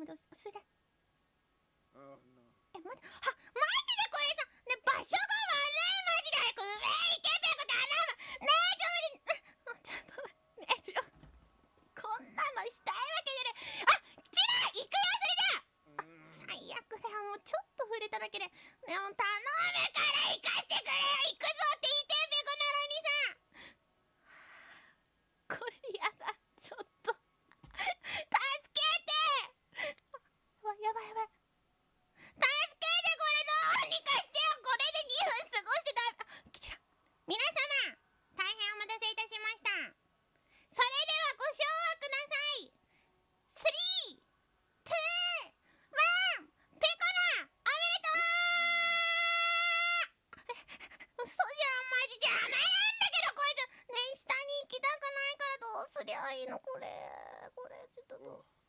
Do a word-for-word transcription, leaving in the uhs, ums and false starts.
ど、それで。 あーなえ、まだ、は、マジでこれさ、ね、場所が悪い、マジで早く上行けってこと頼む。ねえ、ちょっと待って、ねえ、ちょ、こんなのしたいわけじゃない。あ、チラ行くよ、それじゃあ。最悪だよ、もうちょっと触れただけで。でも頼むから行かしてくれよ、行くぞって言ってんべこなのにさ。これやだ、ちょっと。助けて。やばいやばいやばい。助けて、これどうにかしてよ。これでにふん過ごしてた。あ、きちら。皆様、大変お待たせいたしました。それではご唱和ください。スリー、ツー、ワン、ペコナ、おめでとう。嘘じゃん、マジ邪魔なんだけど、こいつ。ね、下に行きたくないからどうすりゃいいの、これ。これ、ちょっとどう。